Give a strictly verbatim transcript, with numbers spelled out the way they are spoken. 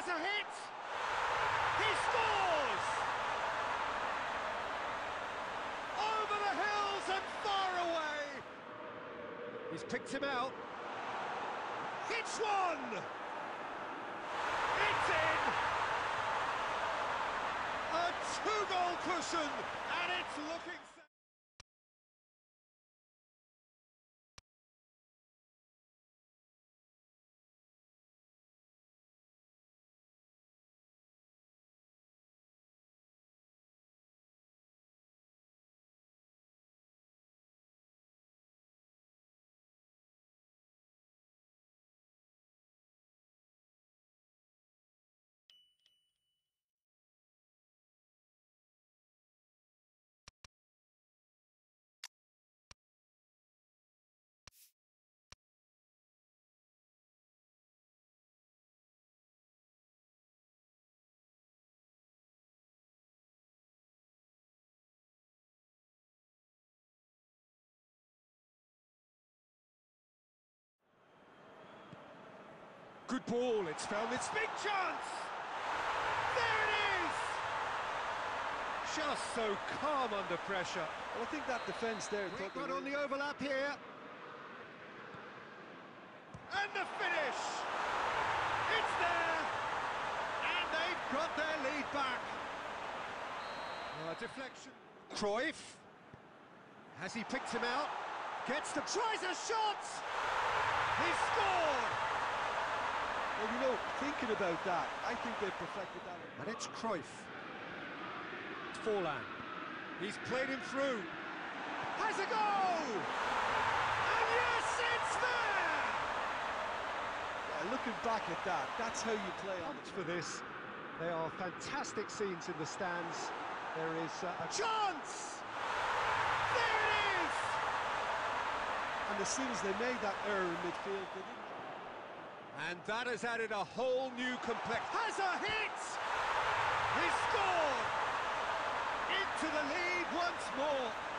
has a hit! He scores! Over the hills and far away! He's picked him out. Hits one! It's in! A two-goal cushion, and it's looking... Good ball, it's found its big chance! There it is! Just so calm under pressure. Well, I think that defence there... Quick run on the overlap here. And the finish! It's there! And they've got their lead back. Uh, deflection. Cruyff. Has he picked him out? Gets the... Tries a shot! He scored! Well, you know, thinking about that, I think they've perfected that. And it's Cruyff. Forlan. He's played him through. Has a goal! And yes, it's there! Yeah, looking back at that, that's how you play on it. For this, they are fantastic scenes in the stands. There is uh, a chance! There it is! And as soon as they made that error in midfield, they didn't... And that has added a whole new complex. Has a hit! He scored! Into the lead once more.